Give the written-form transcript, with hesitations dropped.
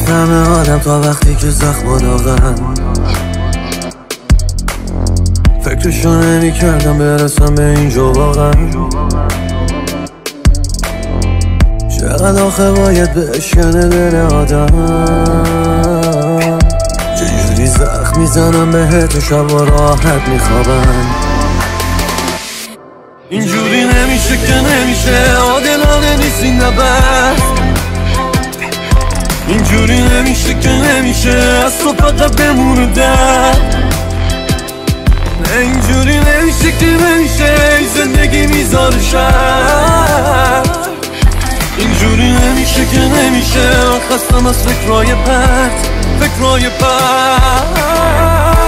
همه آدم تا وقتی که زخم داغن. فکرشو نمی کردم برسم به اینجا واقعا. چقدر آخه باید بشکنه دل آدم. چجوری زخم میزنم بهت و شب و راحت میخوابم. اینجوری نمیشه که نمیشه، عادلانه نیست این نبرد. اینجوری نمیشه که نمیشه، از تو فقط بمونه درد. نه اینجوری نمیشه که نمیشه، این زندگی میذاره شرط. اینجوری نمیشه که نمیشه، خستم از فکرهای پرت، فکرهای پرت.